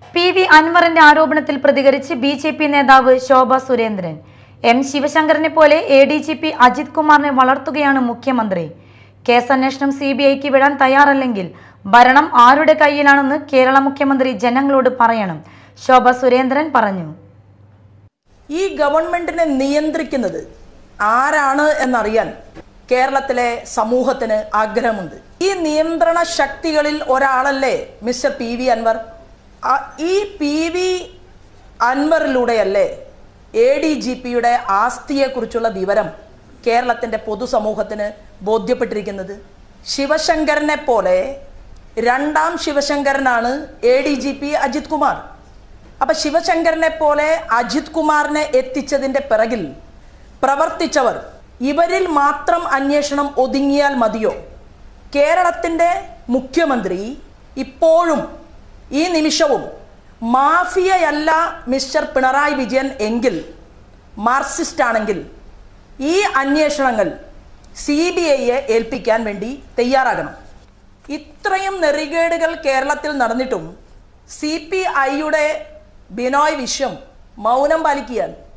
PV അൻവറിന്റെ ആരോപണത്തിൽ പ്രതികരിച്ച് BJP നേതാവ് ശോഭ സുരേന്ദ്രൻ. M ശിവശങ്കരനെ പോലെ ADGP അജിത് കുമാറിനെ വളർത്തുകയാണ് മുഖ്യമന്ത്രി. കേസന്വേഷണം CBIക്ക് വിടാൻ തയ്യാറല്ലെങ്കിൽ ഭരണം ആരുടെ കയ്യിലാണെന്ന് കേരള മുഖ്യമന്ത്രി ജനങ്ങളോട് പറയണം, ശോഭ സുരേന്ദ്രൻ പറഞ്ഞു. ഈ ഗവൺമെന്റിനെ നിയന്ത്രിക്കുന്നത് ആരാണ് എന്നറിയാൻ കേരളത്തിലെ സമൂഹത്തിന് ആഗ്രഹമുണ്ട്. ഈ നിയന്ത്രണ ശക്തികളിൽ ഒരാളല്ലേ മിസ്റ്റർ PV അൻവർ? ഈ PV അൻവറിലൂടെയല്ലേ ADGPയുടെ ആസ്തിയെക്കുറിച്ചുള്ള വിവരം കേരളത്തിൻ്റെ പൊതുസമൂഹത്തിന് ബോധ്യപ്പെട്ടിരിക്കുന്നത്? ശിവശങ്കരനെ പോലെ രണ്ടാം ശിവശങ്കരനാണ് ADGP അജിത് കുമാർ. അപ്പം ശിവശങ്കരനെ പോലെ അജിത് കുമാറിനെ എത്തിച്ചതിൻ്റെ പിറകിൽ പ്രവർത്തിച്ചവർ, ഇവരിൽ മാത്രം അന്വേഷണം ഒതുങ്ങിയാൽ മതിയോ? കേരളത്തിൻ്റെ മുഖ്യമന്ത്രി ഇപ്പോഴും ഈ നിമിഷവും മാഫിയയല്ല മിസ്റ്റർ പിണറായി വിജയൻ എങ്കിൽ, മാർക്സിസ്റ്റ് ആണെങ്കിൽ ഈ അന്വേഷണങ്ങൾ CBIയെ ഏൽപ്പിക്കാൻ വേണ്ടി തയ്യാറാകണം. ഇത്രയും നെറികേടുകൾ കേരളത്തിൽ നടന്നിട്ടും CPIയുടെ ബിനോയ് വിശ്വം മൗനം പാലിക്കുകയാണ്.